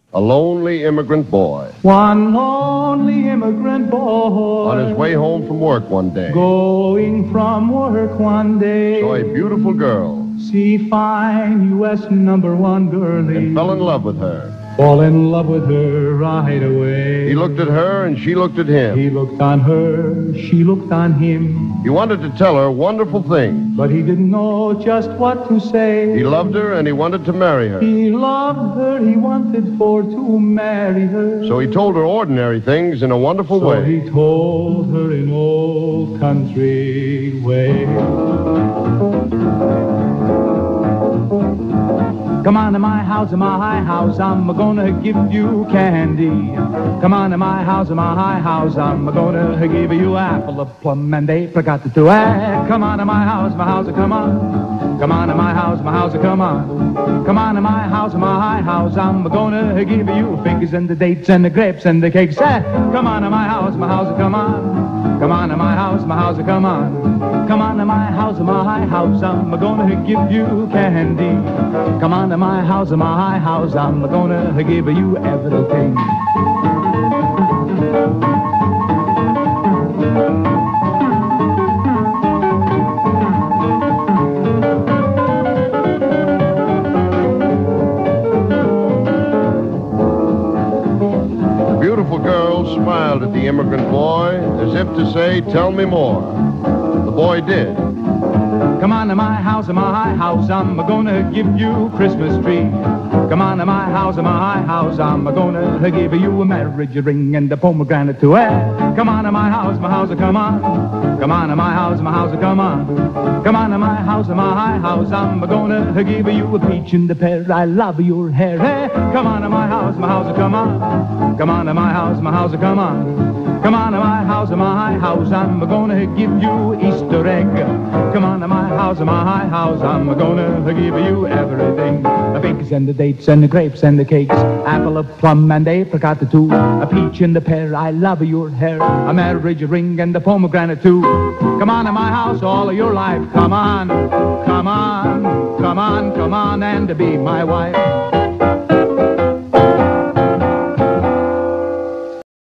A lonely immigrant boy. One lonely immigrant boy. On his way home from work one day. Going from work one day. Saw a beautiful girl. See fine U.S. #1 girlie. And fell in love with her. Fall in love with her right away. He looked at her and she looked at him. He looked on her, she looked on him. He wanted to tell her wonderful things. But he didn't know just what to say. He loved her and he wanted to marry her. He loved her, he wanted for to marry her. So he told her ordinary things in a wonderful way. So he told her in old country way. Come on to my house, I'm gonna give you candy. Come on to my house, I'm gonna give you apple, a plum, and apricot too. Come on to my house, come on. Come on to my house, come on. Come on to my house, I'm gonna give you figures and the dates and the grapes and the cakes. Come on to my house, come on. Come on to my house, come on. Come on to my house, I'm gonna give you candy. Come on to my house, I'm gonna give you everything. The beautiful girl smiled at the immigrant boy as if to say, tell me more. The boy did. Come on to my house, I'm gonna give you a Christmas tree. Come on to my house, I'm gonna give you a marriage ring and a pomegranate too. Come on to my house, come on. Come on to my house, come on. Come on to my house, I'm gonna give you a peach and a pear. I love your hair. Come on to my house, come on. Come on to my house, come on. Come on to my house, I'm gonna give you Easter egg. Come on to my house, I'm gonna give you everything. The figs and the dates and the grapes and the cakes, apple, a plum, and apricot too. A peach and a pear, I love your hair. A marriage ring and a pomegranate too. Come on to my house all of your life. Come on, come on, come on, come on, and be my wife.